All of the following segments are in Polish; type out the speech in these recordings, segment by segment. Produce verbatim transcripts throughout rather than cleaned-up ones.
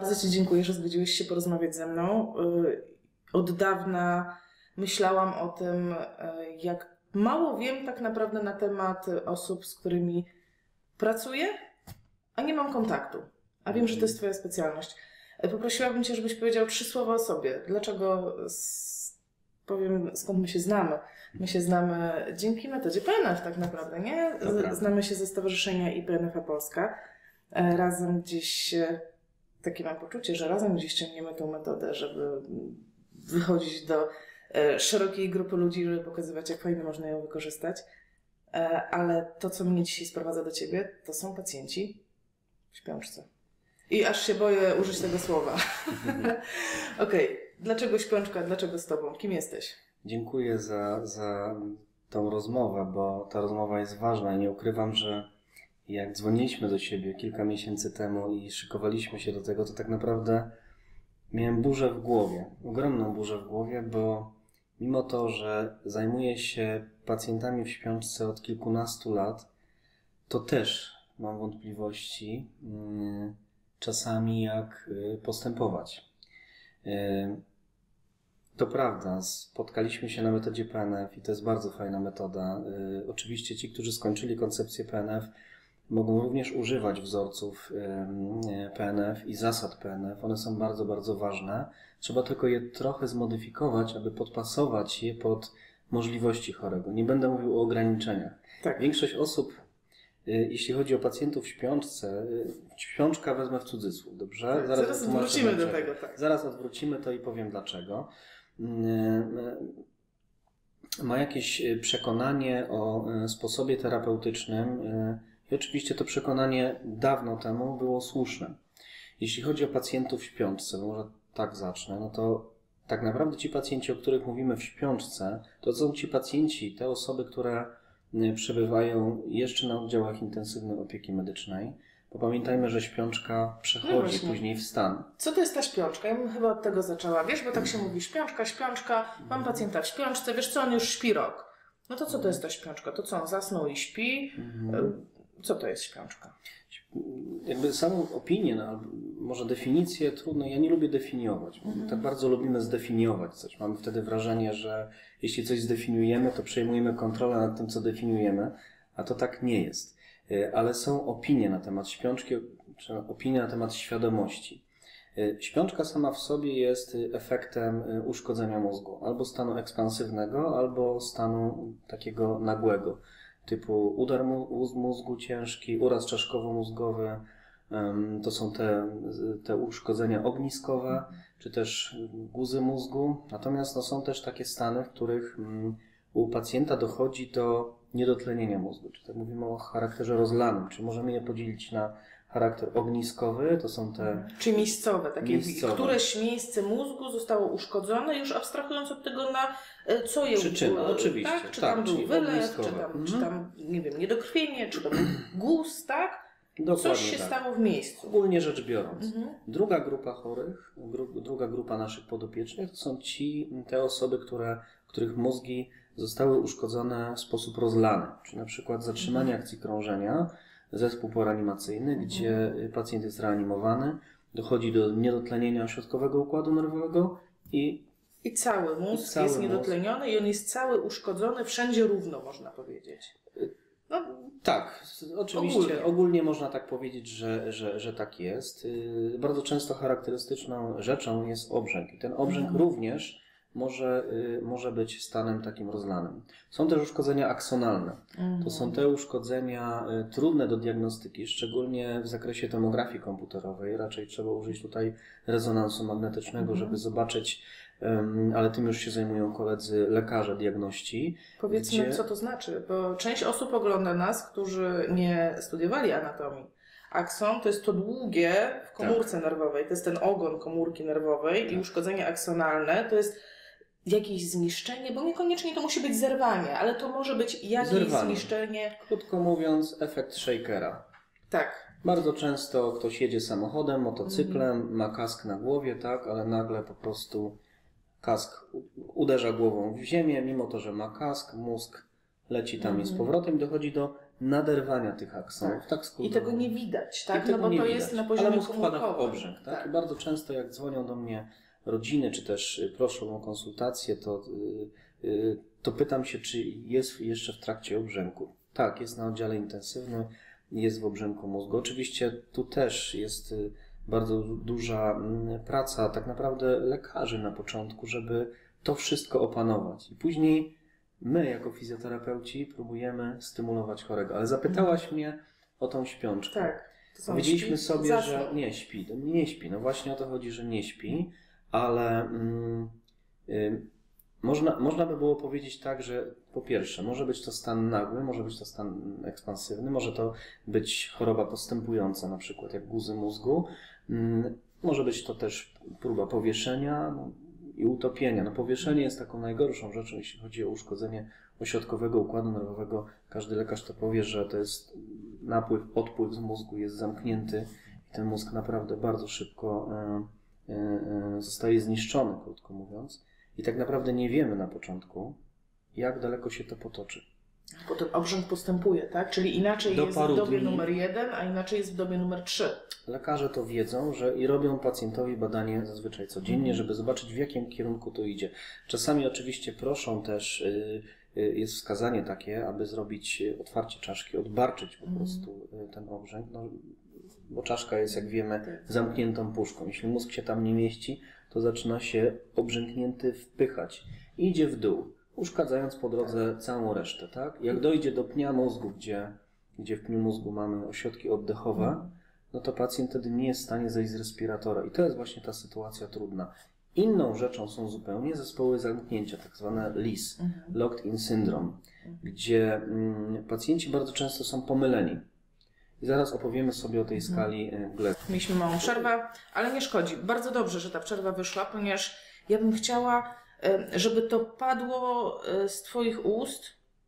Bardzo Ci dziękuję, że zgodziłeś się porozmawiać ze mną. Od dawna myślałam o tym, jak mało wiem tak naprawdę na temat osób, z którymi pracuję, a nie mam kontaktu. A wiem, że to jest Twoja specjalność. Poprosiłabym Cię, żebyś powiedział trzy słowa o sobie. Dlaczego, powiem, skąd my się znamy. My się znamy dzięki metodzie P N F tak naprawdę, nie? Znamy się ze Stowarzyszenia i P N F Polska. Razem gdzieś, takie mam poczucie, że razem gdzieś ciągniemy tą metodę, żeby wychodzić do szerokiej grupy ludzi, żeby pokazywać, jak fajnie można ją wykorzystać. Ale to, co mnie dzisiaj sprowadza do Ciebie, to są pacjenci w śpiączce. I aż się boję użyć tego słowa. Okej, okay. Dlaczego śpiączka? Dlaczego z Tobą? Kim jesteś? Dziękuję za, za tą rozmowę, bo ta rozmowa jest ważna i nie ukrywam, że jak dzwoniliśmy do siebie kilka miesięcy temu i szykowaliśmy się do tego, to tak naprawdę miałem burzę w głowie, ogromną burzę w głowie, bo mimo to, że zajmuję się pacjentami w śpiączce od kilkunastu lat, to też mam wątpliwości yy, czasami jak yy, postępować. Yy, to prawda, spotkaliśmy się na metodzie P N F i to jest bardzo fajna metoda. Yy, oczywiście ci, którzy skończyli koncepcję P N F, mogą również używać wzorców P N F i zasad P N F. One są bardzo, bardzo ważne. Trzeba tylko je trochę zmodyfikować, aby podpasować je pod możliwości chorego. Nie będę mówił o ograniczeniach. Tak. Większość osób, jeśli chodzi o pacjentów w śpiączce, śpiączka wezmę w cudzysłów, dobrze? Tak, zaraz zaraz odwrócimy do tego. Tak. Zaraz odwrócimy to i powiem dlaczego. Ma jakieś przekonanie o sposobie terapeutycznym, i oczywiście to przekonanie dawno temu było słuszne. Jeśli chodzi o pacjentów w śpiączce, może tak zacznę, no to tak naprawdę ci pacjenci, o których mówimy w śpiączce, to są ci pacjenci, te osoby, które przebywają jeszcze na oddziałach intensywnej opieki medycznej, bo pamiętajmy, że śpiączka przechodzi no później w stan. Co to jest ta śpiączka? Ja bym chyba od tego zaczęła. Wiesz, bo tak się mówi, śpiączka, śpiączka, mam pacjenta w śpiączce, wiesz co, on już śpi rok. No to co to jest ta śpiączka? To co, on zasnął i śpi? Mhm. Co to jest śpiączka? Jakby samą opinię, no, może definicję trudno, ja nie lubię definiować. Mhm. Tak bardzo lubimy zdefiniować coś. Mamy wtedy wrażenie, że jeśli coś zdefiniujemy, to przejmujemy kontrolę nad tym, co definiujemy, a to tak nie jest. Ale są opinie na temat śpiączki, czy opinie na temat świadomości. Śpiączka sama w sobie jest efektem uszkodzenia mózgu, albo stanu ekspansywnego, albo stanu takiego nagłego. Typu udar mózgu ciężki, uraz czaszkowo-mózgowy, to są te, te uszkodzenia ogniskowe, czy też guzy mózgu. Natomiast no, są też takie stany, w których u pacjenta dochodzi do niedotlenienia mózgu, czy tak mówimy o charakterze rozlanym, czy możemy je podzielić na charakter ogniskowy, to są te... Czyli miejscowe, takie miejscowe. Któreś miejsce mózgu zostało uszkodzone, już abstrahując od tego na co je przyczyny, oczywiście. Tak? Czy tak, tam był wylew, czy tam, mhm. czy tam, nie wiem, niedokrwienie, czy to był guz, tak? Dokładnie Coś się tak. stało w miejscu. Ogólnie rzecz biorąc. Mhm. Druga grupa chorych, gru, druga grupa naszych podopiecznych to są ci, te osoby, które, których mózgi zostały uszkodzone w sposób rozlany, czyli na przykład zatrzymanie mhm. akcji krążenia, zespół poreanimacyjny, mhm. gdzie pacjent jest reanimowany, dochodzi do niedotlenienia ośrodkowego układu nerwowego i I cały mózg I cały jest niedotleniony mózg. I on jest cały uszkodzony, wszędzie równo, można powiedzieć. No, tak, oczywiście ogólnie. ogólnie można tak powiedzieć, że, że, że tak jest. Bardzo często charakterystyczną rzeczą jest obrzęk i ten obrzęk mhm. również może, może być stanem takim rozlanym. Są też uszkodzenia aksonalne. Mhm. To są te uszkodzenia trudne do diagnostyki, szczególnie w zakresie tomografii komputerowej. Raczej trzeba użyć tutaj rezonansu magnetycznego, mhm. żeby zobaczyć, ale tym już się zajmują koledzy lekarze, diagności. Powiedzmy, gdzie... co to znaczy, bo część osób ogląda nas, którzy nie studiowali anatomii. Akson to jest to długie w komórce tak. nerwowej, to jest ten ogon komórki nerwowej tak. i uszkodzenie aksonalne to jest jakieś zniszczenie, bo niekoniecznie to musi być zerwanie, ale to może być jakieś zerwanie. zniszczenie. Krótko mówiąc, efekt Shakera. Tak. Bardzo często ktoś jedzie samochodem, motocyklem, mm. ma kask na głowie, tak, ale nagle po prostu kask uderza głową w ziemię, mimo to, że ma kask, mózg leci tam Mhm. i z powrotem, dochodzi do naderwania tych aksonów. Tak. Tak I tego nie widać, tak? I No bo nie to widać. jest na poziomie Ale mózg wpada w komórkowym. obrzęk. Tak? Tak. I bardzo często jak dzwonią do mnie rodziny, czy też y, proszą o konsultację, to, y, y, to pytam się, czy jest jeszcze w trakcie obrzęku. Tak, jest na oddziale intensywnym, jest w obrzęku mózgu. Oczywiście tu też jest y, bardzo duża y, praca tak naprawdę lekarzy na początku, żeby to wszystko opanować. I później my jako fizjoterapeuci próbujemy stymulować chorego. Ale zapytałaś mnie o tą śpiączkę. Tak. To są Powiedzieliśmy śpi- sobie, zasną. że nie śpi. Nie śpi. No właśnie o to chodzi, że nie śpi, ale mm, y, można, można by było powiedzieć tak, że po pierwsze, może być to stan nagły, może być to stan ekspansywny, może to być choroba postępująca, na przykład jak guzy mózgu. Mm, może być to też próba powieszenia no, i utopienia. No, powieszenie jest taką najgorszą rzeczą, jeśli chodzi o uszkodzenie ośrodkowego układu nerwowego. Każdy lekarz to powie, że to jest napływ, odpływ z mózgu jest zamknięty i ten mózg naprawdę bardzo szybko e, e, zostaje zniszczony, krótko mówiąc. I tak naprawdę nie wiemy na początku, jak daleko się to potoczy. Potem obrzęk postępuje, tak? Czyli inaczej Do jest w paru dobie dni. numer jeden, a inaczej jest w dobie numer trzy. Lekarze to wiedzą, że i robią pacjentowi badanie zazwyczaj codziennie, Mhm. żeby zobaczyć, w jakim kierunku to idzie. Czasami oczywiście proszą też, y, y, jest wskazanie takie, aby zrobić y, otwarcie czaszki, odbarczyć po Mhm. prostu y, ten obrzęk, no, bo czaszka jest, jak wiemy, Tak. zamkniętą puszką. Jeśli mózg się tam nie mieści, to zaczyna się obrzęknięty wpychać i idzie w dół, uszkadzając po drodze całą resztę. Tak? Jak dojdzie do pnia mózgu, gdzie, gdzie w pniu mózgu mamy ośrodki oddechowe, no to pacjent wtedy nie jest w stanie zejść z respiratora. I to jest właśnie ta sytuacja trudna. Inną rzeczą są zupełnie zespoły zamknięcia, tak zwane L I S, Mhm. Locked In Syndrome, gdzie mm, pacjenci bardzo często są pomyleni. I zaraz opowiemy sobie o tej skali y, Gleason. Mieliśmy małą przerwę, ale nie szkodzi. Bardzo dobrze, że ta przerwa wyszła, ponieważ ja bym chciała, e, żeby to padło e, z Twoich ust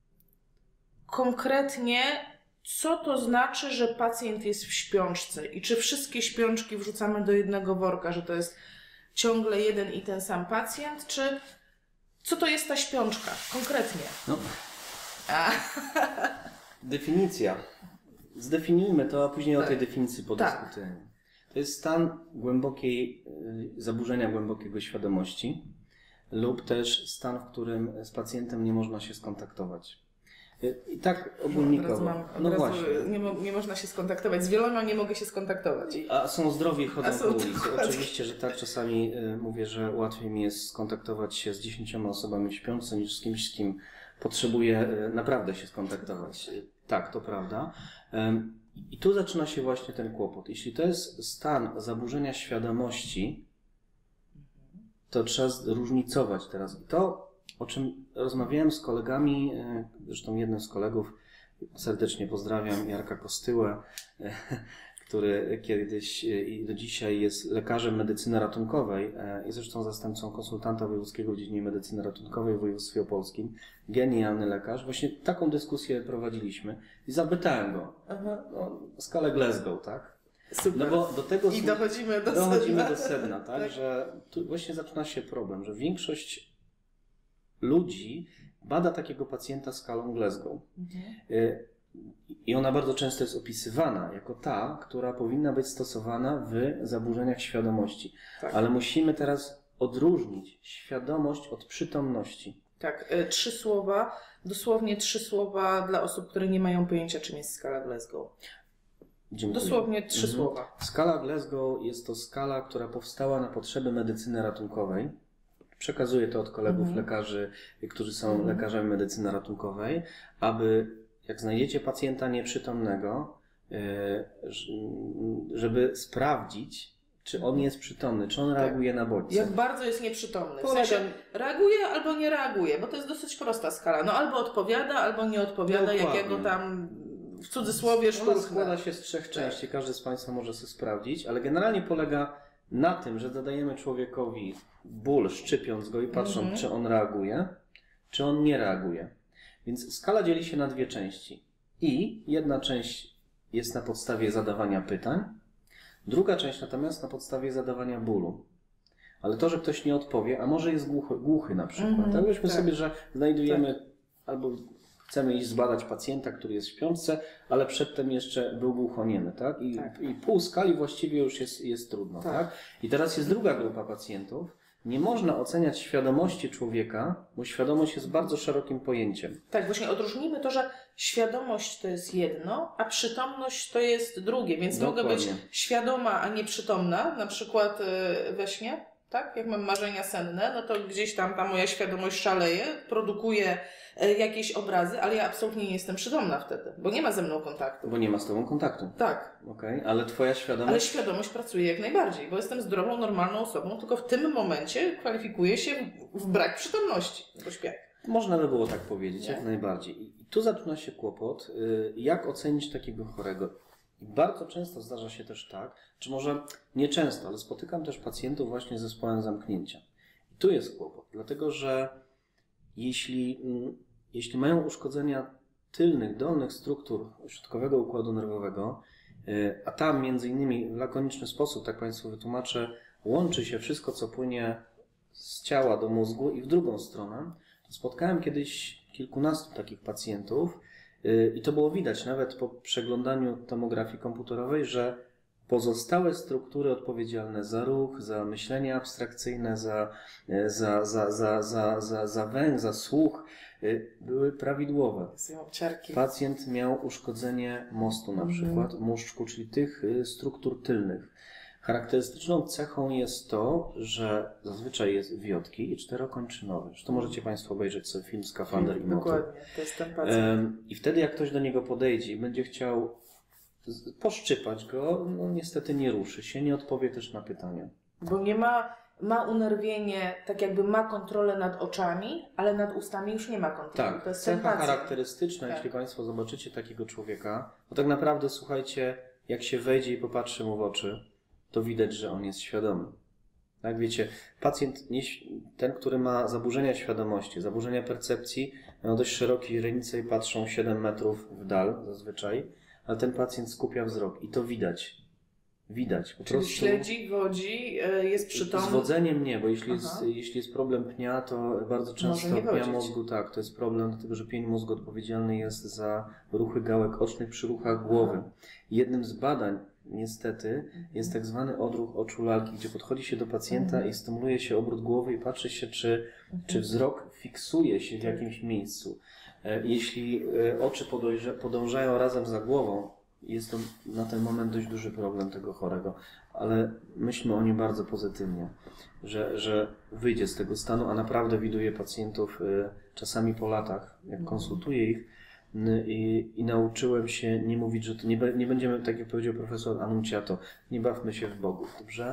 konkretnie, co to znaczy, że pacjent jest w śpiączce i czy wszystkie śpiączki wrzucamy do jednego worka, że to jest ciągle jeden i ten sam pacjent, czy co to jest ta śpiączka konkretnie? No, A, definicja. Zdefiniujmy to, a później Tak. o tej definicji podyskutujemy. To jest stan głębokiej, y, zaburzenia głębokiego świadomości lub też stan, w którym z pacjentem nie można się skontaktować. Y, I tak od razu ogólnikowo. mam, od No razu właśnie. nie, mo- nie można się skontaktować. Z wieloma nie mogę się skontaktować. A są zdrowi i chodzą A są po ulicy. dokładnie. Oczywiście, że tak. Czasami y, mówię, że łatwiej mi jest skontaktować się z dziesięcioma osobami w śpiące niż z kimś, z kim potrzebuję y, naprawdę się skontaktować. Y, tak, to prawda. Ym, I tu zaczyna się właśnie ten kłopot. Jeśli to jest stan zaburzenia świadomości, to trzeba zróżnicować teraz. I to, o czym rozmawiałem z kolegami, y, zresztą jednym z kolegów, serdecznie pozdrawiam, Jarka Kostyłę, który kiedyś i do dzisiaj jest lekarzem medycyny ratunkowej i zresztą zastępcą konsultanta wojewódzkiego w dziedzinie medycyny ratunkowej w województwie opolskim. Genialny lekarz. Właśnie taką dyskusję prowadziliśmy i zapytałem go Aha. o skalę Glasgow, tak? Super. No bo do tego I dochodzimy do dochodzimy sedna. do sedna, tak? Tak. Że tu właśnie zaczyna się problem, że większość ludzi bada takiego pacjenta skalą Glasgow. Mhm. Y, I ona bardzo często jest opisywana jako ta, która powinna być stosowana w zaburzeniach świadomości. Tak. Ale musimy teraz odróżnić świadomość od przytomności. Tak, y, trzy słowa, dosłownie trzy słowa dla osób, które nie mają pojęcia, czym jest skala Glasgow. Dziękuję. Dosłownie trzy Mhm. słowa. Skala Glasgow jest to skala, która powstała na potrzeby medycyny ratunkowej. Przekazuję to od kolegów Mhm. lekarzy, którzy są Mhm. lekarzami medycyny ratunkowej, aby jak znajdziecie pacjenta nieprzytomnego, yy, ż- żeby sprawdzić, czy on jest przytomny, czy on Tak. reaguje na bodźce. Jak bardzo jest nieprzytomny. W Polega- sensie reaguje albo nie reaguje, bo to jest dosyć prosta skala. No albo odpowiada, albo nie odpowiada, Dokładnie. jakiego tam w cudzysłowie Ona szturchnę. składa się z trzech części, każdy z Państwa może sobie sprawdzić, ale generalnie polega na tym, że zadajemy człowiekowi ból, szczypiąc go i patrząc, Mhm. czy on reaguje, czy on nie reaguje. Więc skala dzieli się na dwie części. I jedna część jest na podstawie zadawania pytań, druga część natomiast na podstawie zadawania bólu. Ale to, że ktoś nie odpowie, a może jest głuchy, głuchy na przykład. Mhm, tak weźmy tak. sobie, że znajdujemy albo chcemy iść zbadać pacjenta, który jest w śpiączce, ale przedtem jeszcze był głuchoniemy, tak? I, tak. i pół skali właściwie już jest, jest trudno, tak. tak? I teraz jest druga grupa pacjentów. Nie można oceniać świadomości człowieka, bo świadomość jest bardzo szerokim pojęciem. Tak, właśnie odróżnijmy to, że świadomość to jest jedno, a przytomność to jest drugie, więc Dokładnie. mogę być świadoma, a nieprzytomna, na przykład we śnie, tak? Jak mam marzenia senne, no to gdzieś tam ta moja świadomość szaleje, produkuje jakieś obrazy, ale ja absolutnie nie jestem przytomna wtedy, bo nie ma ze mną kontaktu. Bo nie ma z tobą kontaktu. Tak. Okej, okay. Ale twoja świadomość... Ale świadomość pracuje jak najbardziej, bo jestem zdrową, normalną osobą, tylko w tym momencie kwalifikuję się w brak przytomności, bo śpię. Można by było tak powiedzieć, nie? Jak najbardziej. I tu zaczyna się kłopot, jak ocenić takiego chorego. I bardzo często zdarza się też tak, czy może nie często, ale spotykam też pacjentów właśnie z zespołem zamknięcia. I tu jest kłopot, dlatego że jeśli, jeśli mają uszkodzenia tylnych, dolnych struktur środkowego układu nerwowego, a tam między innymi w lakoniczny sposób, tak Państwu wytłumaczę, łączy się wszystko, co płynie z ciała do mózgu i w drugą stronę, to spotkałem kiedyś kilkunastu takich pacjentów i to było widać nawet po przeglądaniu tomografii komputerowej, że pozostałe struktury odpowiedzialne za ruch, za myślenie abstrakcyjne, za, za, za, za, za, za, za węch, za słuch były prawidłowe. Pacjent miał uszkodzenie mostu na przykład, mm. móżdżku, czyli tych struktur tylnych. Charakterystyczną cechą jest to, że zazwyczaj jest wiotki i czterokończynowy. Zresztą możecie Państwo obejrzeć sobie film Skafander i motyl. Dokładnie, to jest ten pacjent. I wtedy jak ktoś do niego podejdzie i będzie chciał poszczypać go, no niestety nie ruszy się, nie odpowie też na pytania. Bo nie ma, ma unerwienie, tak jakby ma kontrolę nad oczami, ale nad ustami już nie ma kontroli. Tak, to jest cecha charakterystyczna, tak. Jeśli Państwo zobaczycie takiego człowieka, to tak naprawdę słuchajcie, jak się wejdzie i popatrzy mu w oczy, to widać, że on jest świadomy. Tak, wiecie, pacjent, nie, ten, który ma zaburzenia świadomości, zaburzenia percepcji, mają dość szerokie źrenice i patrzą siedem metrów w dal zazwyczaj, ale ten pacjent skupia wzrok i to widać. Widać. Po Czyli prostu śledzi, wodzi, jest przytomny. Z wodzeniem nie, bo jeśli jest, jeśli jest problem pnia, to bardzo często pnia mózgu, tak, to jest problem, dlatego że pień mózgu odpowiedzialny jest za ruchy gałek ocznych przy ruchach głowy. Aha. Jednym z badań niestety jest tak zwany odruch oczu lalki, gdzie podchodzi się do pacjenta mhm. i stymuluje się obrót głowy i patrzy się, czy, mhm. czy wzrok fiksuje się w jakimś miejscu. Jeśli oczy podąża, podążają razem za głową, jest to na ten moment dość duży problem tego chorego, ale myślmy o nim bardzo pozytywnie, że, że wyjdzie z tego stanu, a naprawdę widuję pacjentów czasami po latach, jak konsultuję ich i, i nauczyłem się nie mówić, że to nie, nie będziemy, tak jak powiedział profesor Anunciato, nie bawmy się w bogów, dobrze?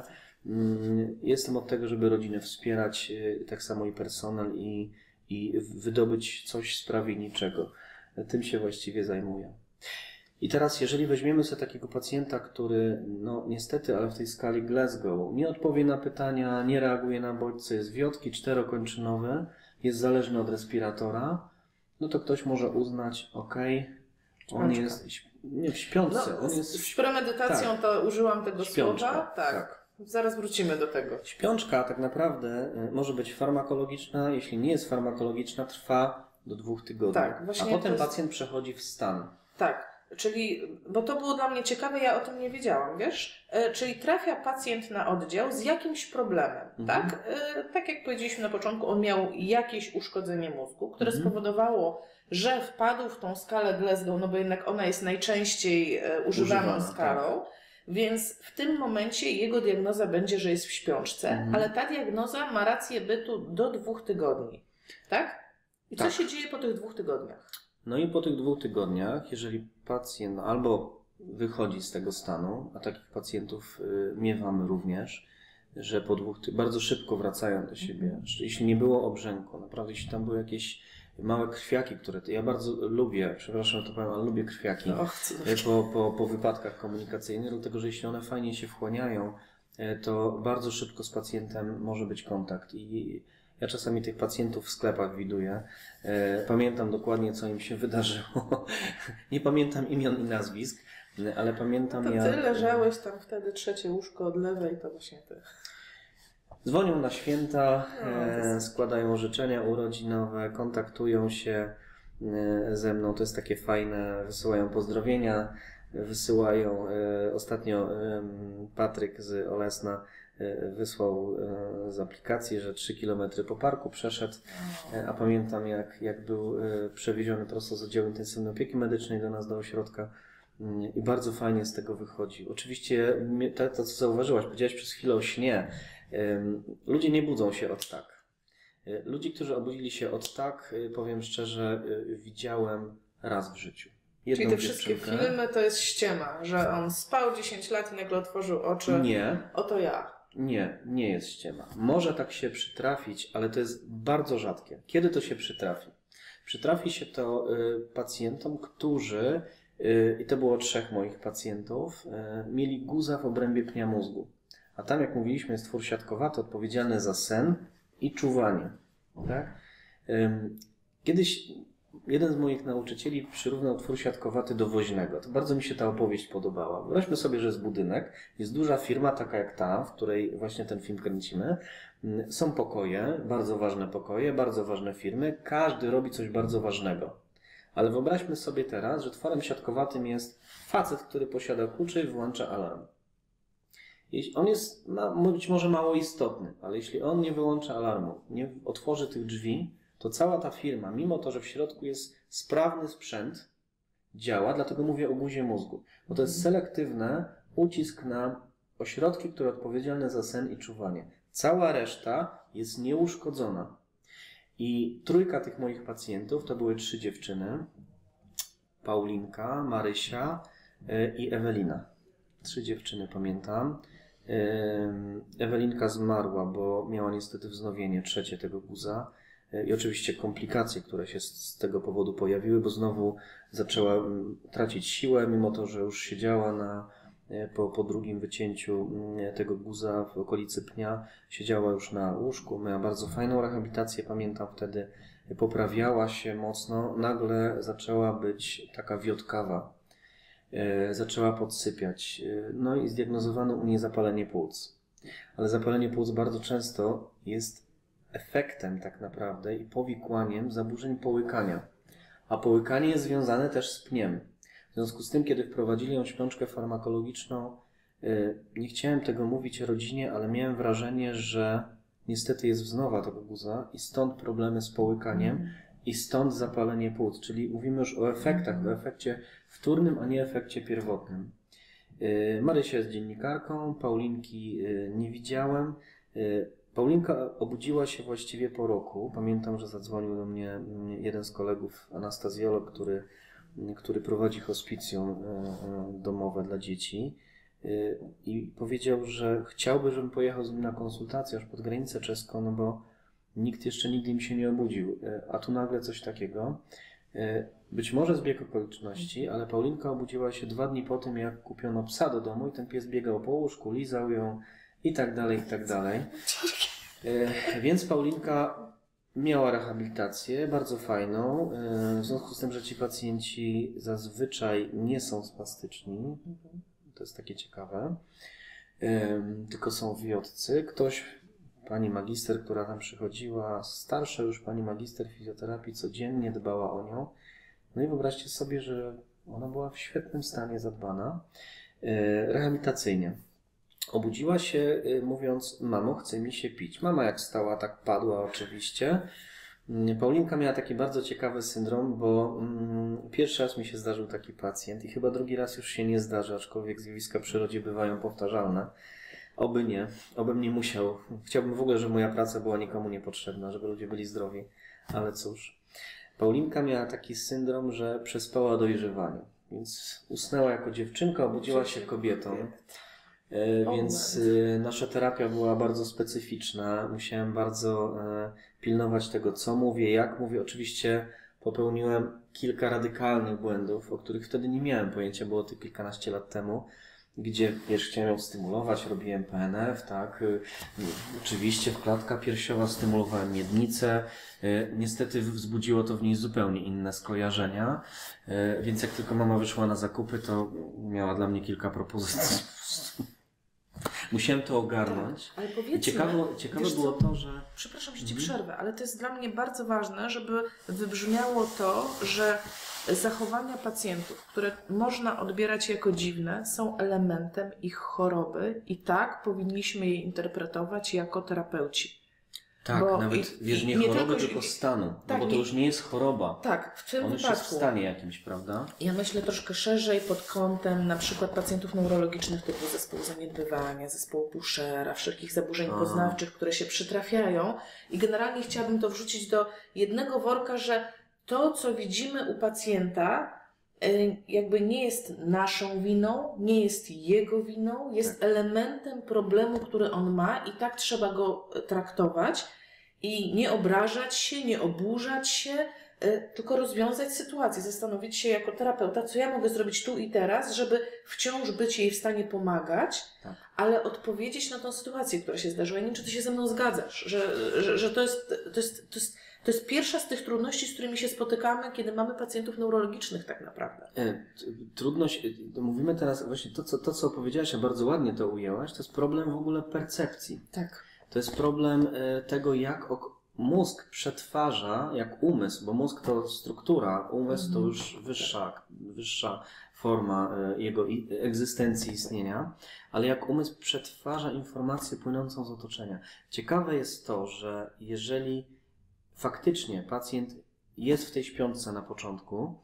Jestem od tego, żeby rodzinę wspierać, tak samo i personel i, i wydobyć coś z prawie niczego. Tym się właściwie zajmuję. I teraz, jeżeli weźmiemy sobie takiego pacjenta, który, no niestety, ale w tej skali Glasgow nie odpowie na pytania, nie reaguje na bodźce, jest wiotki czterokończynowy, jest zależny od respiratora, no to ktoś może uznać, okej, okay, on jest nie, w śpiączce. No, on jest z premedytacją tak. to użyłam tego Śpiączka, słowa. Tak. tak. Zaraz wrócimy do tego. Śpiączka tak naprawdę może być farmakologiczna, jeśli nie jest farmakologiczna, trwa do dwóch tygodni. Tak, właśnie a potem jest... pacjent przechodzi w stan. Tak. Czyli, bo to było dla mnie ciekawe, ja o tym nie wiedziałam, wiesz? E, czyli trafia pacjent na oddział z jakimś problemem, mhm. tak? E, tak jak powiedzieliśmy na początku, on miał jakieś uszkodzenie mózgu, które mhm. spowodowało, że wpadł w tą skalę Glasgow, no bo jednak ona jest najczęściej e, używaną Używana, skalą, tak. Więc w tym momencie jego diagnoza będzie, że jest w śpiączce, mhm. ale ta diagnoza ma rację bytu do dwóch tygodni, tak? I tak. co się dzieje po tych dwóch tygodniach? No i po tych dwóch tygodniach, jeżeli pacjent albo wychodzi z tego stanu, a takich pacjentów y, miewamy również, że po dwóch ty- bardzo szybko wracają do siebie. Mm. Jeśli nie było obrzęku, naprawdę jeśli tam były jakieś małe krwiaki, które ja bardzo lubię, przepraszam, to powiem, ale lubię krwiaki no, po, po, po wypadkach komunikacyjnych, dlatego że jeśli one fajnie się wchłaniają, to bardzo szybko z pacjentem może być kontakt i ja czasami tych pacjentów w sklepach widuję. Pamiętam dokładnie, co im się wydarzyło. Nie pamiętam imion i nazwisk, ale pamiętam to jak... ty leżałeś tam wtedy trzecie łóżko od lewej, to właśnie ty. Dzwonią na święta, no, składają życzenia urodzinowe, kontaktują się ze mną. To jest takie fajne, wysyłają pozdrowienia, wysyłają, ostatnio Patryk z Olesna wysłał z aplikacji, że trzy kilometry po parku przeszedł, a pamiętam jak, jak był przewieziony prosto z oddziału intensywnej opieki medycznej do nas do ośrodka i bardzo fajnie z tego wychodzi. Oczywiście to, to co zauważyłaś, powiedziałaś przez chwilę o śnie, ludzie nie budzą się od tak. Ludzi, którzy obudzili się od tak, powiem szczerze, widziałem raz w życiu. Jedną Czyli te wszystkie filmy to jest ściema, że on spał dziesięć lat i nagle otworzył oczy. Nie. Oto ja. Nie, nie jest ściema. Może tak się przytrafić, ale to jest bardzo rzadkie. Kiedy to się przytrafi? Przytrafi się to y, pacjentom, którzy, y, i to było trzech moich pacjentów, y, mieli guza w obrębie pnia mózgu. A tam, jak mówiliśmy, jest twór siatkowaty odpowiedzialny za sen i czuwanie. Tak? Y, kiedyś jeden z moich nauczycieli przyrównał twór siatkowaty do woźnego. To bardzo mi się ta opowieść podobała. Wyobraźmy sobie, że jest budynek, jest duża firma, taka jak ta, w której właśnie ten film kręcimy. Są pokoje, bardzo ważne pokoje, bardzo ważne firmy. Każdy robi coś bardzo ważnego. Ale wyobraźmy sobie teraz, że tworem siatkowatym jest facet, który posiada klucze i wyłącza alarm. On jest być może mało istotny, ale jeśli on nie wyłącza alarmu, nie otworzy tych drzwi, to cała ta firma, mimo to, że w środku jest sprawny sprzęt, działa, dlatego mówię o guzie mózgu. Bo to jest selektywny ucisk na ośrodki, które odpowiedzialne za sen i czuwanie. Cała reszta jest nieuszkodzona. I trójka tych moich pacjentów to były trzy dziewczyny. Paulinka, Marysia i Ewelina. Trzy dziewczyny pamiętam. Ewelinka zmarła, bo miała niestety wznowienie trzecie tego guza. I oczywiście komplikacje, które się z tego powodu pojawiły, bo znowu zaczęła tracić siłę, mimo to, że już siedziała na, po, po drugim wycięciu tego guza w okolicy pnia, siedziała już na łóżku, miała bardzo fajną rehabilitację, pamiętam wtedy, poprawiała się mocno, nagle zaczęła być taka wiotkawa, zaczęła podsypiać, no i zdiagnozowano u niej zapalenie płuc. Ale zapalenie płuc bardzo często jest efektem tak naprawdę i powikłaniem zaburzeń połykania. A połykanie jest związane też z pniem. W związku z tym, kiedy wprowadzili ją śpiączkę farmakologiczną, nie chciałem tego mówić rodzinie, ale miałem wrażenie, że niestety jest wznowa tego guza i stąd problemy z połykaniem i stąd zapalenie płuc. Czyli mówimy już o efektach, o efekcie wtórnym, a nie efekcie pierwotnym. Marysia jest dziennikarką, Paulinki nie widziałem. Paulinka obudziła się właściwie po roku. Pamiętam, że zadzwonił do mnie jeden z kolegów, anestezjolog, który, który prowadzi hospicjum domowe dla dzieci i powiedział, że chciałby, żebym pojechał z nim na konsultację aż pod granicę czeską, no bo nikt jeszcze nigdy im się nie obudził. A tu nagle coś takiego. Być może zbieg okoliczności, ale Paulinka obudziła się dwa dni po tym, jak kupiono psa do domu i ten pies biegał po łóżku, lizał ją i tak dalej, i tak dalej. Więc Paulinka miała rehabilitację, bardzo fajną, w związku z tym, że ci pacjenci zazwyczaj nie są spastyczni, to jest takie ciekawe, tylko są wyjątcy. Ktoś, pani magister, która tam przychodziła, starsza już pani magister fizjoterapii, codziennie dbała o nią. No i wyobraźcie sobie, że ona była w świetnym stanie zadbana, rehabilitacyjnie. Obudziła się mówiąc: mamo, chce mi się pić. Mama jak stała, tak padła oczywiście. Paulinka miała taki bardzo ciekawy syndrom, bo mm, pierwszy raz mi się zdarzył taki pacjent i chyba drugi raz już się nie zdarzy, aczkolwiek zjawiska w przyrodzie bywają powtarzalne. Oby nie, obym nie musiał. Chciałbym w ogóle, żeby moja praca była nikomu niepotrzebna, żeby ludzie byli zdrowi, ale cóż. Paulinka miała taki syndrom, że przespała dojrzewanie, więc usnęła jako dziewczynka, obudziła się kobietą. Więc nasza terapia była bardzo specyficzna. Musiałem bardzo pilnować tego, co mówię, jak mówię. Oczywiście popełniłem kilka radykalnych błędów, o których wtedy nie miałem pojęcia, było to kilkanaście lat temu, gdzie wiesz, chciałem ją stymulować, robiłem P N F, tak. Oczywiście wkładka piersiowa, stymulowałem miednicę. Niestety wzbudziło to w niej zupełnie inne skojarzenia, więc jak tylko mama wyszła na zakupy, to miała dla mnie kilka propozycji. Musiałem to ogarnąć. Tak, ale powiedzmy, ciekawe ciekawe było co? to, że... Przepraszam, że Ci przerwę, ale to jest dla mnie bardzo ważne, żeby wybrzmiało to, że zachowania pacjentów, które można odbierać jako dziwne, są elementem ich choroby i tak powinniśmy je interpretować jako terapeuci. Tak, bo nawet i, wiesz, nie, nie choroby, tylko, tylko stanu, tak, no bo to nie, już nie jest choroba. Tak, w tym On już wypadku. jest w stanie jakimś, prawda? Ja myślę troszkę szerzej pod kątem na przykład pacjentów neurologicznych typu zespołu zaniedbywania, zespołu Buschera, wszelkich zaburzeń A. poznawczych, które się przytrafiają i generalnie chciałabym to wrzucić do jednego worka, że to, co widzimy u pacjenta, jakby nie jest naszą winą, nie jest jego winą, jest tak. elementem problemu, który on ma i tak trzeba go traktować i nie obrażać się, nie oburzać się, tylko rozwiązać sytuację, zastanowić się jako terapeuta, co ja mogę zrobić tu i teraz, żeby wciąż być jej w stanie pomagać, tak. ale odpowiedzieć na tą sytuację, która się zdarzyła. Nie wiem, czy Ty się ze mną zgadzasz, że, że, że to, jest, to, jest, to, jest, to jest pierwsza z tych trudności, z którymi się spotykamy, kiedy mamy pacjentów neurologicznych tak naprawdę. Trudność, mówimy teraz właśnie to, co, to, co opowiedziałaś, a bardzo ładnie to ujęłaś, to jest problem w ogóle percepcji. Tak. To jest problem tego, jak mózg przetwarza, jak umysł, bo mózg to struktura, umysł to już wyższa, wyższa forma jego egzystencji, istnienia, ale jak umysł przetwarza informację płynącą z otoczenia. Ciekawe jest to, że jeżeli faktycznie pacjent jest w tej śpiączce na początku,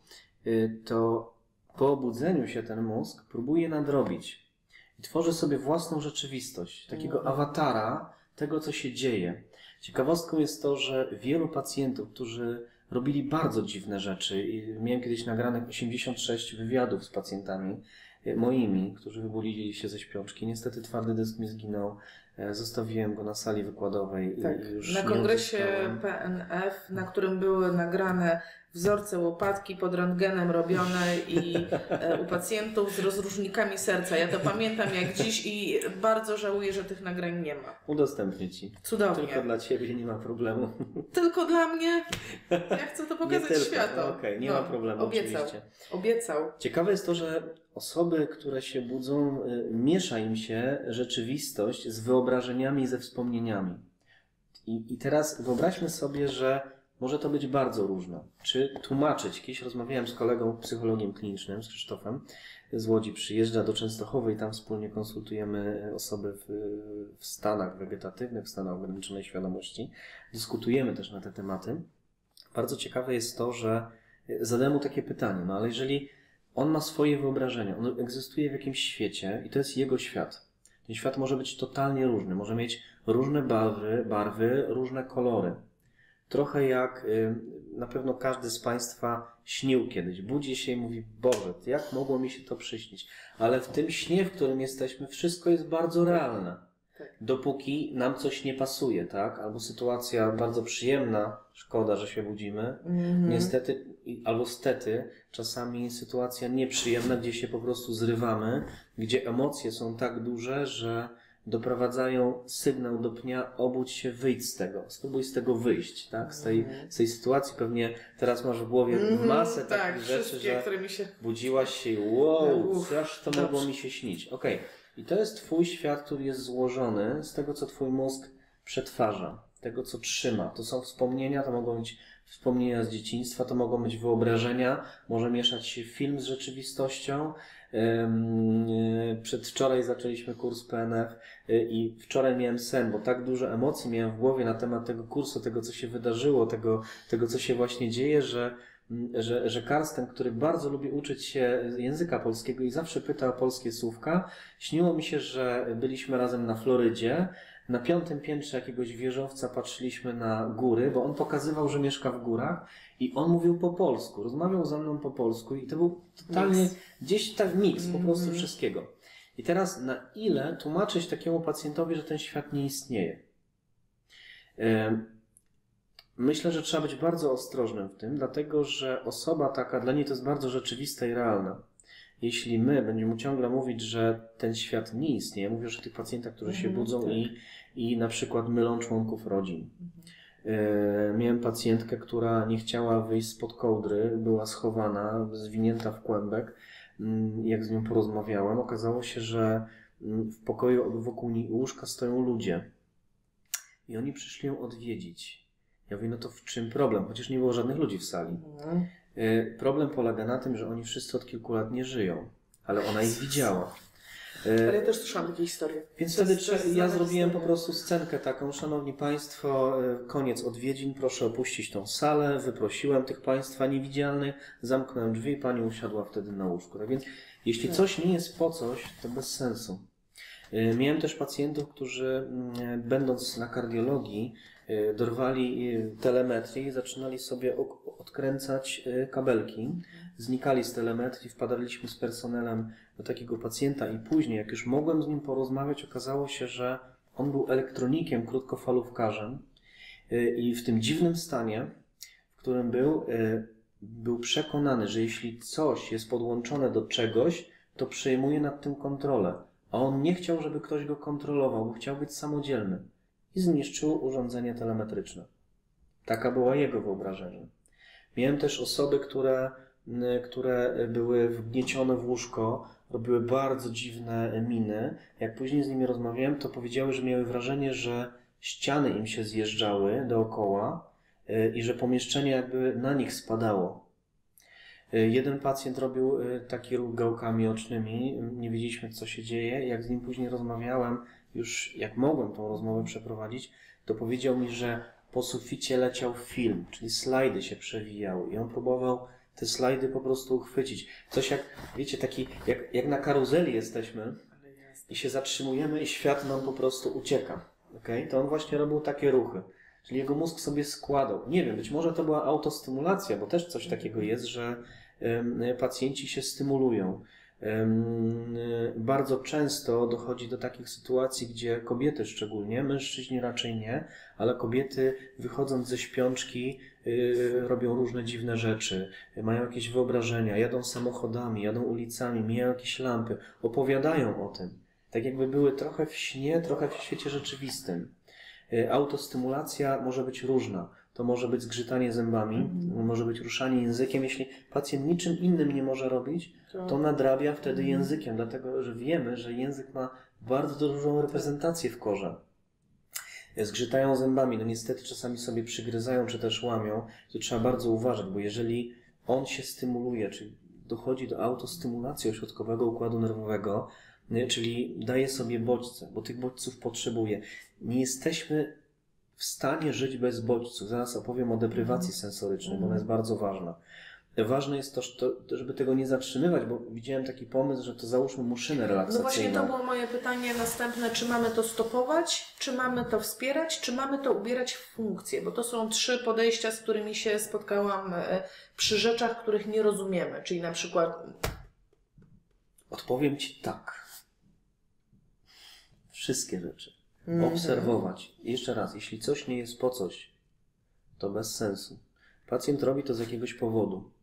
to po obudzeniu się ten mózg próbuje nadrobić i tworzy sobie własną rzeczywistość, takiego awatara tego, co się dzieje. Ciekawostką jest to, że wielu pacjentów, którzy robili bardzo dziwne rzeczy, i miałem kiedyś nagranych osiemdziesiąt sześć wywiadów z pacjentami moimi, którzy wybudzili się ze śpiączki. Niestety twardy dysk mi zginął, zostawiłem go na sali wykładowej. Tak, i już na kongresie P N F, na którym były nagrane wzorce łopatki pod rentgenem robione i e, u pacjentów z rozrusznikami serca. Ja to pamiętam jak dziś i bardzo żałuję, że tych nagrań nie ma. Udostępnię Ci. Cudownie. Tylko dla Ciebie nie ma problemu. Tylko dla mnie? Ja chcę to pokazać światu. Okej, okay, nie no, ma problemu, obiecał. oczywiście. Obiecał. Ciekawe jest to, że osoby, które się budzą, y, miesza im się rzeczywistość z wyobrażeniami i ze wspomnieniami. I, I teraz wyobraźmy sobie, że może to być bardzo różne. Czy tłumaczyć? Kiedyś rozmawiałem z kolegą psychologiem klinicznym, z Krzysztofem z Łodzi, przyjeżdża do Częstochowy i tam wspólnie konsultujemy osoby w, w stanach wegetatywnych, w stanach ograniczonej świadomości. Dyskutujemy też na te tematy. Bardzo ciekawe jest to, że zadałem mu takie pytanie, no ale jeżeli on ma swoje wyobrażenia, on egzystuje w jakimś świecie i to jest jego świat. Ten świat może być totalnie różny, może mieć różne barwy, barwy różne kolory. Trochę jak y, na pewno każdy z Państwa śnił kiedyś. Budzi się i mówi, Boże, jak mogło mi się to przyśnić? Ale w tym śnie, w którym jesteśmy, wszystko jest bardzo realne. Dopóki nam coś nie pasuje, tak? Albo sytuacja bardzo przyjemna, szkoda, że się budzimy. Mm-hmm. Niestety, albo stety, czasami sytuacja nieprzyjemna, gdzie się po prostu zrywamy, gdzie emocje są tak duże, że doprowadzają sygnał do pnia, obudź się, wyjdź z tego, spróbuj z tego wyjść, tak? Z tej, z tej sytuacji pewnie teraz masz w głowie masę mm, takich tak, rzeczy, że się... budziłaś się i wow, coś to mogło mi się śnić. Okej, okay. I to jest Twój świat, który jest złożony z tego, co Twój mózg przetwarza, tego, co trzyma. To są wspomnienia, to mogą być wspomnienia z dzieciństwa, to mogą być wyobrażenia, może mieszać się film z rzeczywistością. Przedwczoraj zaczęliśmy kurs P N F i wczoraj miałem sen, bo tak dużo emocji miałem w głowie na temat tego kursu, tego, co się wydarzyło, tego, tego co się właśnie dzieje, że Że, że Karsten, który bardzo lubi uczyć się języka polskiego i zawsze pyta o polskie słówka, śniło mi się, że byliśmy razem na Florydzie, na piątym piętrze jakiegoś wieżowca patrzyliśmy na góry, bo on pokazywał, że mieszka w górach i on mówił po polsku, rozmawiał ze mną po polsku i to był totalnie mix. Gdzieś tak miks po prostu mm-hmm. wszystkiego. I teraz na ile tłumaczyć takiemu pacjentowi, że ten świat nie istnieje? Myślę, że trzeba być bardzo ostrożnym w tym, dlatego że osoba taka, dla niej to jest bardzo rzeczywista i realna. Jeśli my będziemy mu ciągle mówić, że ten świat nie istnieje, mówię już o tych pacjentach, którzy się budzą tak. i, i na przykład mylą członków rodzin. E, miałem pacjentkę, która nie chciała wyjść spod kołdry, była schowana, zwinięta w kłębek. Jak z nią porozmawiałem, okazało się, że w pokoju wokół łóżka stoją ludzie i oni przyszli ją odwiedzić. Ja mówię, no to w czym problem? Chociaż nie było żadnych ludzi w sali. Mhm. Problem polega na tym, że oni wszyscy od kilku lat nie żyją, ale ona ich widziała. Ale ja też słyszałam takie historie. Więc wtedy ja zrobiłem po prostu scenkę taką, szanowni państwo, koniec odwiedzin, proszę opuścić tą salę, wyprosiłem tych państwa niewidzialnych, zamknąłem drzwi i pani usiadła wtedy na łóżku. Tak więc jeśli coś nie jest po coś, to bez sensu. Miałem też pacjentów, którzy będąc na kardiologii dorwali telemetrię i zaczynali sobie odkręcać kabelki. Znikali z telemetrii, wpadaliśmy z personelem do takiego pacjenta i później, jak już mogłem z nim porozmawiać, okazało się, że on był elektronikiem, krótkofalówkarzem i w tym dziwnym stanie, w którym był, był przekonany, że jeśli coś jest podłączone do czegoś, to przejmuje nad tym kontrolę. A on nie chciał, żeby ktoś go kontrolował, bo chciał być samodzielny. I zniszczył urządzenie telemetryczne. Taka była jego wyobrażenie. Miałem też osoby, które, które były wgniecione w łóżko, robiły bardzo dziwne miny. Jak później z nimi rozmawiałem, to powiedziały, że miały wrażenie, że ściany im się zjeżdżały dookoła i że pomieszczenie jakby na nich spadało. Jeden pacjent robił taki ruch gałkami ocznymi, nie wiedzieliśmy, co się dzieje. Jak z nim później rozmawiałem, już jak mogłem tą rozmowę przeprowadzić, to powiedział mi, że po suficie leciał film, czyli slajdy się przewijały i on próbował te slajdy po prostu uchwycić. Coś jak, wiecie, taki, jak, jak na karuzeli jesteśmy i się zatrzymujemy i świat nam po prostu ucieka. Okay? To on właśnie robił takie ruchy. Czyli jego mózg sobie składał. Nie wiem, być może to była autostymulacja, bo też coś takiego jest, że um, pacjenci się stymulują. Um, bardzo często dochodzi do takich sytuacji, gdzie kobiety szczególnie, mężczyźni raczej nie, ale kobiety wychodząc ze śpiączki yy, robią różne dziwne rzeczy, mają jakieś wyobrażenia, jadą samochodami, jadą ulicami, mijają jakieś lampy, opowiadają o tym. Tak jakby były trochę w śnie, trochę w świecie rzeczywistym. Autostymulacja może być różna. To może być zgrzytanie zębami, mm. może być ruszanie językiem. Jeśli pacjent niczym innym nie może robić, to nadrabia wtedy językiem, dlatego że wiemy, że język ma bardzo dużą reprezentację w korze. Zgrzytają zębami, no niestety czasami sobie przygryzają czy też łamią, to trzeba bardzo uważać, bo jeżeli on się stymuluje, czyli dochodzi do autostymulacji ośrodkowego układu nerwowego, czyli daje sobie bodźce, bo tych bodźców potrzebuje. Nie jesteśmy w stanie żyć bez bodźców. Zaraz opowiem o deprywacji sensorycznej, bo ona jest bardzo ważna. Ważne jest to, żeby tego nie zatrzymywać, bo widziałem taki pomysł, że to załóżmy muszynę relaksacyjną. No właśnie to było moje pytanie następne, czy mamy to stopować, czy mamy to wspierać, czy mamy to ubierać w funkcję, bo to są trzy podejścia, z którymi się spotkałam przy rzeczach, których nie rozumiemy, czyli na przykład... Odpowiem Ci tak. Wszystkie rzeczy. Mm-hmm. Obserwować. I jeszcze raz, jeśli coś nie jest po coś, to bez sensu. Pacjent robi to z jakiegoś powodu.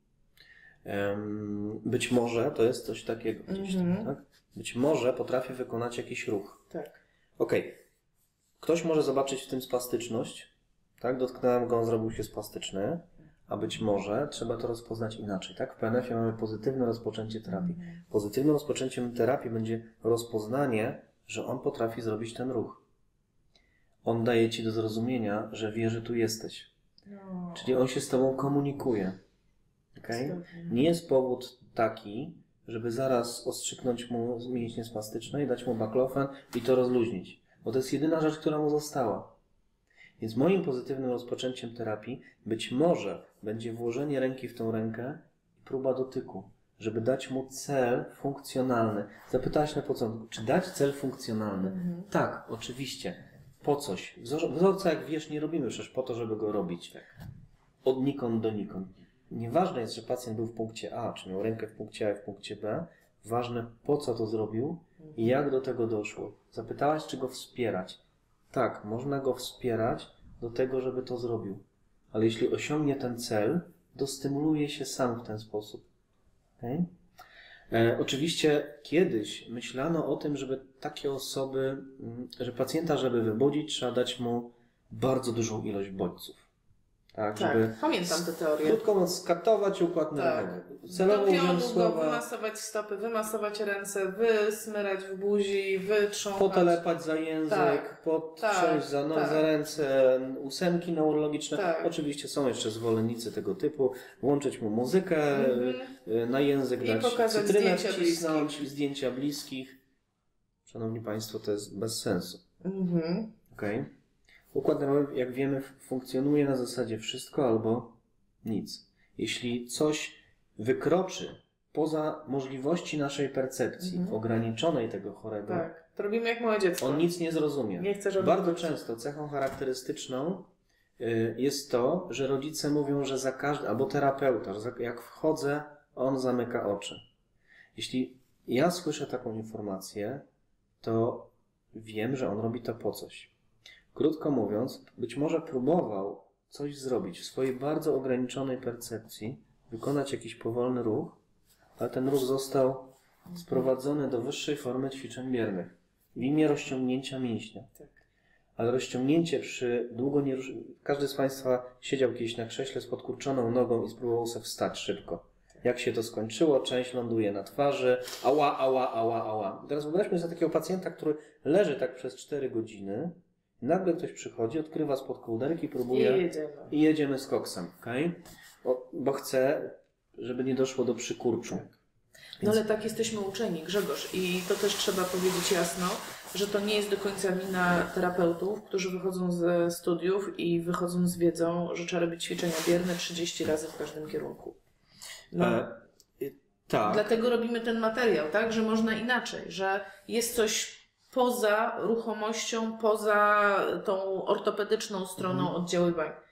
Um, być może to jest coś takiego gdzieś tam, mm-hmm. tak? Być może potrafię wykonać jakiś ruch. Tak. Okej. Okay. Ktoś może zobaczyć w tym spastyczność. Tak? Dotknąłem go, on zrobił się spastyczny. A być może trzeba to rozpoznać inaczej. Tak? W P N F-ie mamy pozytywne rozpoczęcie terapii. Mm-hmm. Pozytywnym rozpoczęciem terapii będzie rozpoznanie, że on potrafi zrobić ten ruch. On daje Ci do zrozumienia, że wie, że tu jesteś. No. Czyli on się z Tobą komunikuje. Okay? Nie jest powód taki, żeby zaraz ostrzyknąć mu mięśnie spastyczne i dać mu baklofen i to rozluźnić. Bo to jest jedyna rzecz, która mu została. Więc moim pozytywnym rozpoczęciem terapii być może będzie włożenie ręki w tą rękę i próba dotyku, żeby dać mu cel funkcjonalny. Zapytałaś na początku, czy dać cel funkcjonalny? Mhm. Tak, oczywiście. Po coś. Wzorca, jak wiesz, nie robimy przecież po to, żeby go robić. Tak. Od nikąd do nikąd. Nieważne jest, że pacjent był w punkcie A, czy miał rękę w punkcie A i w punkcie B. Ważne, po co to zrobił i jak do tego doszło. Zapytałaś, czy go wspierać. Tak, można go wspierać do tego, żeby to zrobił. Ale jeśli osiągnie ten cel, dostymuluje się sam w ten sposób. Okay? E, oczywiście kiedyś myślano o tym, żeby takie osoby, że pacjenta, żeby wybudzić, trzeba dać mu bardzo dużą ilość bodźców. Tak, Tak, żeby pamiętam tę teorię. krótko mówiąc skatować układ nerwowy. Tak. Celowo Do użyłem pionu go słowa wymasować stopy, wymasować ręce, wysmyrać w buzi, wytrząchać. potelepać za język, Tak, potrząść tak, za, no, tak. za ręce, ósemki neurologiczne. Tak. Oczywiście są jeszcze zwolennicy tego typu. Włączyć mu muzykę, Mhm. na język I dać pokazać cytrynę zdjęcia wcisnąć, bliskich. zdjęcia bliskich. Szanowni Państwo, to jest bez sensu. Mhm. Okay? Układ nerwowy, jak wiemy, funkcjonuje na zasadzie wszystko albo nic. Jeśli coś wykroczy poza możliwości naszej percepcji, Mhm. ograniczonej tego chorego, Tak, to robimy jak małe dziecko. on nic nie zrozumie. Nie chce, żeby... Bardzo często cechą charakterystyczną y, jest to, że rodzice mówią, że za każdy, albo terapeuta, że za, jak wchodzę, on zamyka oczy. Jeśli ja słyszę taką informację, to wiem, że on robi to po coś. Krótko mówiąc, być może próbował coś zrobić w swojej bardzo ograniczonej percepcji, wykonać jakiś powolny ruch, ale ten ruch został sprowadzony do wyższej formy ćwiczeń biernych w imię rozciągnięcia mięśnia. Tak. Ale rozciągnięcie przy długo nie rusz... Każdy z Państwa siedział kiedyś na krześle z podkurczoną nogą i spróbował sobie wstać szybko. Jak się to skończyło, część ląduje na twarzy, ała, ała, ała, ała. Teraz wyobraźmy sobie takiego pacjenta, który leży tak przez cztery godziny, nagle ktoś przychodzi, odkrywa spod kołderki, próbuje I jedziemy. i jedziemy z koksem, okej? O, bo chce, żeby nie doszło do przykurczu. No ale tak jesteśmy uczeni, Grzegorz, i to też trzeba powiedzieć jasno, że to nie jest do końca wina terapeutów, którzy wychodzą ze studiów i wychodzą z wiedzą, że trzeba robić ćwiczenia bierne trzydzieści razy w każdym kierunku. No. E, y, tak. Dlatego robimy ten materiał, tak, że można inaczej, że jest coś poza ruchomością, poza tą ortopedyczną stroną Mhm. oddziaływań.